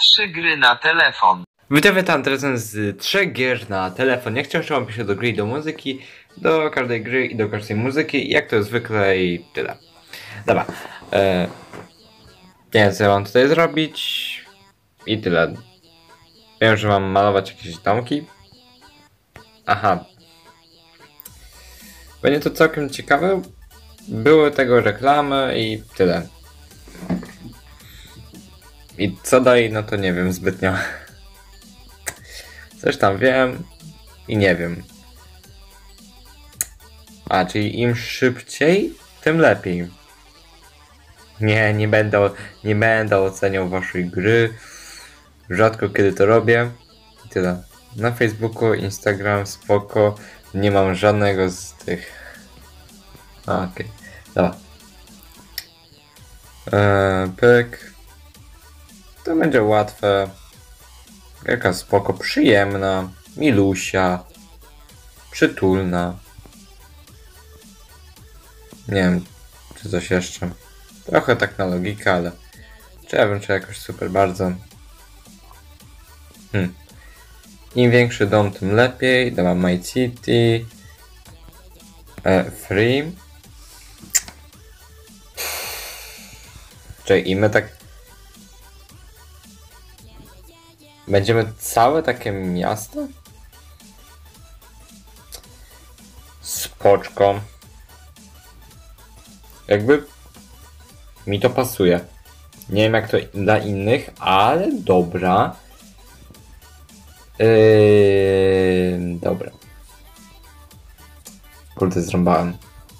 3 gry na telefon. Witam teraz z 3 gier na telefon. Jak chciałem piszę do gry i do muzyki, do każdej gry i do każdej muzyki, jak to zwykle i tyle. Dobra. Nie wiem co ja mam tutaj zrobić i tyle. Wiem, że mam malować jakieś domki. Aha. Będzie to całkiem ciekawe. Były tego reklamy i tyle. I co dalej, no to nie wiem zbytnio. Coś tam wiem i nie wiem. A, czyli im szybciej, tym lepiej. Nie będę oceniał waszej gry. Rzadko kiedy to robię. I tyle. Na Facebooku, Instagram, spoko. Nie mam żadnego z tych. Okej. Dobra. Pyk. To będzie łatwe. Jaka spoko, przyjemna, milusia, przytulna. Nie wiem, czy coś jeszcze. Trochę tak na logikę, ale czy ja wiem, czy jakoś super bardzo. Im większy dom, tym lepiej. Dobra, My City. Free. Czyli i my tak będziemy całe takie miasto? Spoczko. Jakby mi to pasuje. Nie wiem jak to dla innych, ale dobra. Dobra. Kurde, zrąbałem.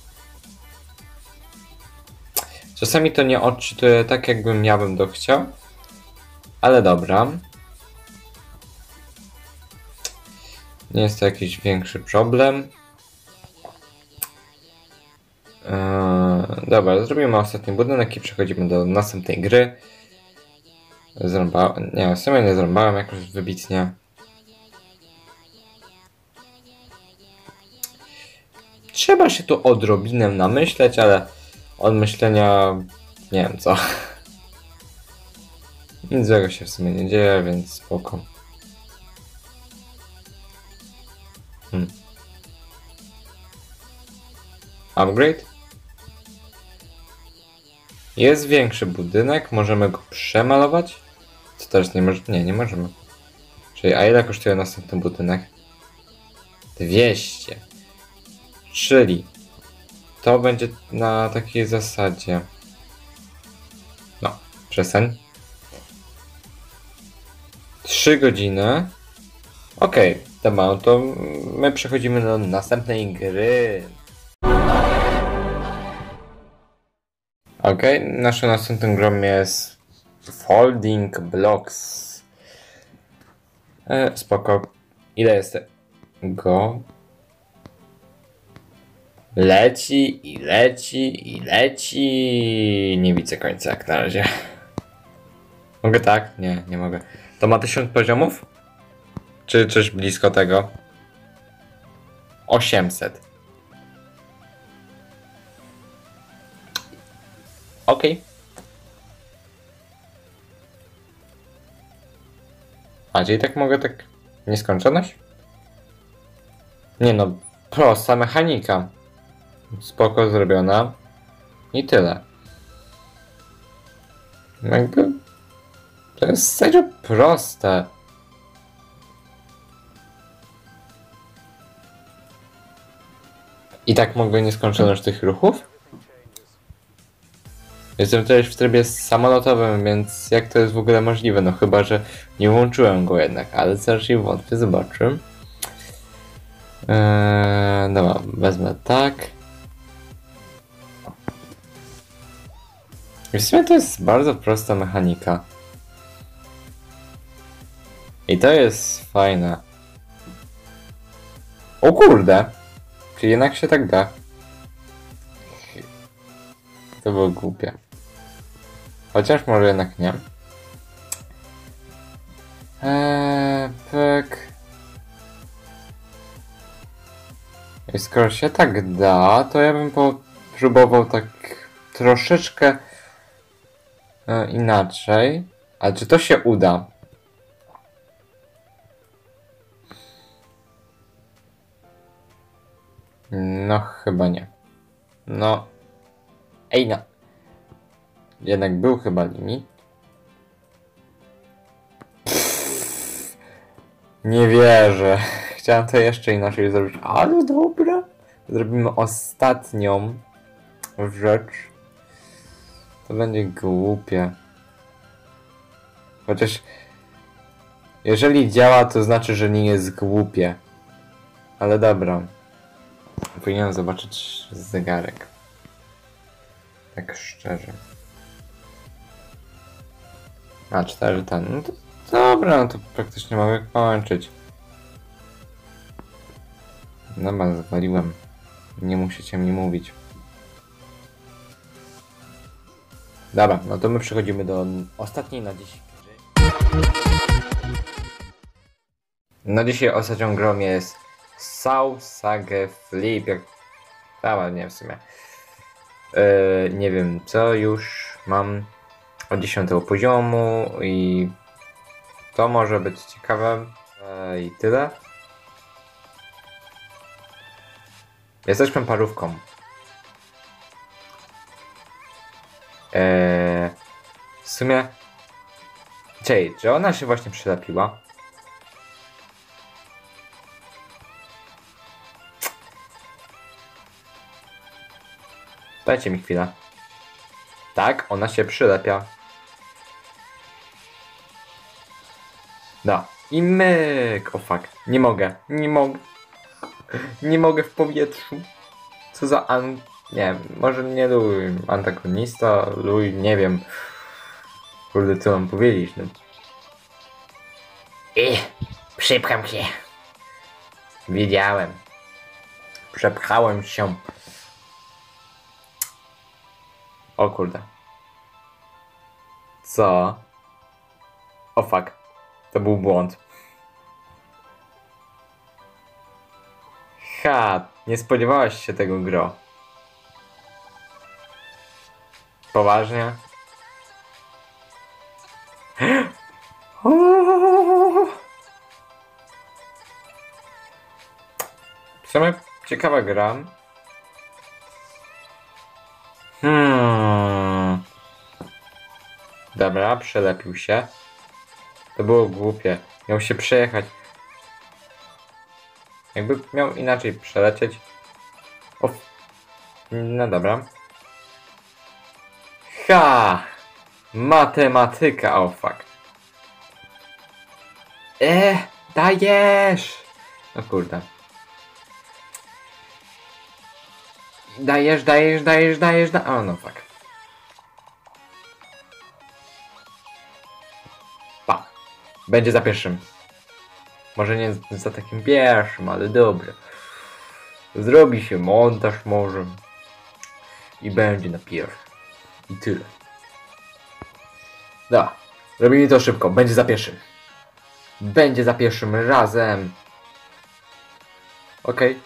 Czasami to nie odczytuję tak jakbym ja bym to chciał. Ale dobra. Nie jest to jakiś większy problem. Dobra, zrobimy ostatni budynek i przechodzimy do następnej gry. Nie, w sumie nie zrąbałem jakoś wybitnie. Trzeba się tu odrobinę namyśleć, ale od myślenia nie wiem co. Nic złego się w sumie nie dzieje, więc spoko. Upgrade. Jest większy budynek, możemy go przemalować. Co teraz nie możemy? Nie możemy. Czyli a ile kosztuje następny budynek? 200. Czyli to będzie na takiej zasadzie. No, przestań. 3 godziny. Okej, dobra, no to my przechodzimy do następnej gry. Okej, naszą następną grą jest Folding Blocks. Spoko. Ile jest go? Leci i leci i leci. Nie widzę końca jak na razie. Mogę tak? Nie, nie mogę. To ma 1000 poziomów? Czy coś blisko tego? 800. Okej. A, czyli tak mogę tak... Nieskończoność? Nie no, prosta mechanika. Spoko zrobiona. I tyle. Jakby... To jest serio proste. I tak mogę nieskończoność tych ruchów? Jestem też w trybie samolotowym, więc jak to jest w ogóle możliwe? No chyba, że nie włączyłem go jednak, ale raczej wątpię, zobaczę. Dobra, wezmę tak. I w sumie to jest bardzo prosta mechanika. I to jest fajne. O kurde! Czy jednak się tak da? To było głupie. Chociaż może jednak nie. Pyk. I skoro się tak da, to ja bym próbował tak troszeczkę inaczej. Ale czy to się uda? No, chyba nie. No. Ej, no. Jednak był chyba limit. Nie wierzę. Chciałem to jeszcze inaczej zrobić, ale dobra. Zrobimy ostatnią rzecz. To będzie głupie. Chociaż jeżeli działa, to znaczy, że nie jest głupie. Ale dobra. Powinienem zobaczyć zegarek. Tak szczerze. A, 4 ten. No to dobra, no to praktycznie mogę kończyć. Dobra, zwaliłem. Nie musicie mi mówić. Dobra, no to my przechodzimy do ostatniej na dziś gry. Na dzisiaj ostatnią grą jest Saw Sage Flip. Dobra, nie w sumie. Nie wiem co, już mam od 10 poziomu i to może być ciekawe. I tyle. Jesteśmy parówką. W sumie... Czekaj, czy ona się właśnie przylepiła? Dajcie mi chwilę. Tak, ona się przylepia. Da. I myk! O fuck. Nie mogę. Nie mogę. Nie mogę w powietrzu. Co za nie wiem, może nie luj. Antagonista, luj, nie wiem. Kurde, co mam powiedzieć, no. Przypcham się. Wiedziałem. Przepchałem się. O kurde. Co? O fuck. To był błąd. Ha, nie spodziewałaś się tego, gro. Poważnie? W sumie ciekawa gra. Dobra, przelepił się. To było głupie. Miał się przejechać. Jakby miał inaczej przelecieć. O. No dobra. Ha! Matematyka, o fuck. Dajesz! No kurde. Dajesz. O no fuck. Pa. Będzie za pierwszym. Może nie za takim pierwszym, ale dobrze. Zrobi się montaż może. I będzie na pierwszym. I tyle. Dobra. Robimy to szybko. Będzie za pierwszym. Będzie za pierwszym razem. Okej.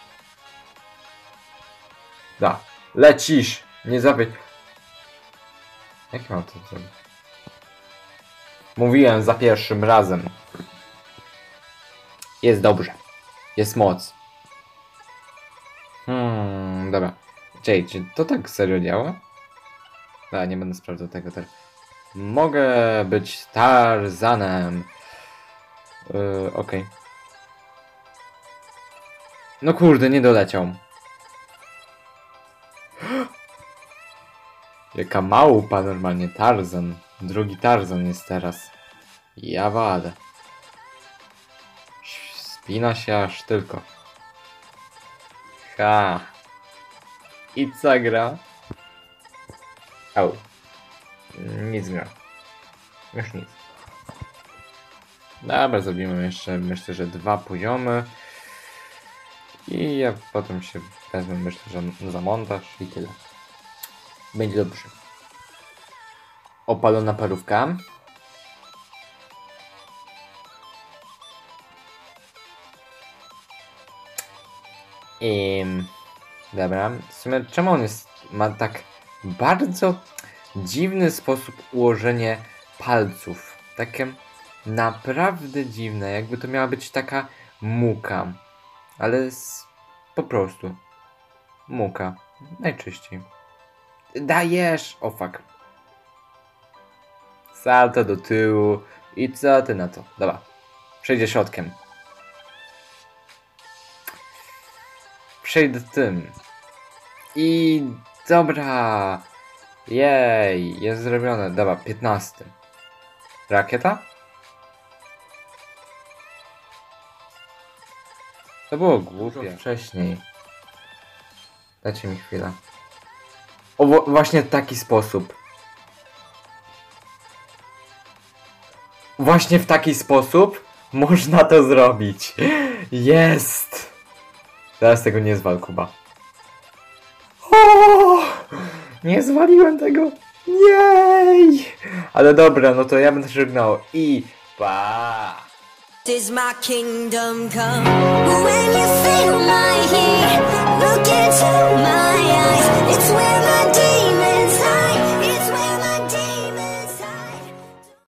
Da. Lecisz. Nie zawiedź. Jak mam to zrobić? Mówiłem za pierwszym razem. Jest dobrze. Jest moc. Dobra. Czekaj, czy to tak serio działa? A, nie będę sprawdzał tego teraz. Mogę być Tarzanem. Okej. No kurde, nie doleciał. Jaka małpa normalnie, Tarzan. Drugi Tarzan jest teraz. Ja wadę. Spina się aż tylko. Ha. I co gra? Au. Nic gra. Już nic. Dobra, zrobimy jeszcze, myślę, że 2 poziomy. I ja potem się wezmę, myślę, że za montaż i tyle. Będzie dobrze. Opalona parówka. Dobra. W sumie czemu on ma tak bardzo dziwny sposób ułożenie palców. Takie naprawdę dziwne. Jakby to miała być taka muka. Ale po prostu. Muka. Najczyściej. Dajesz! O fuck. Salto do tyłu. I co ty na to? Dobra. Przejdzie środkiem. Przejdę tym. I dobra. Jej, jest zrobione. Dobra, 15. Rakieta? To było głupie. Wcześniej. Dajcie mi chwilę. O, właśnie w taki sposób. Właśnie w taki sposób można to zrobić. Jest! Teraz tego nie zwal, Kuba. O! Nie zwaliłem tego. Jej! Ale dobra, no to ja będę żegnał i pa! Is my kingdom come when you feel my heat?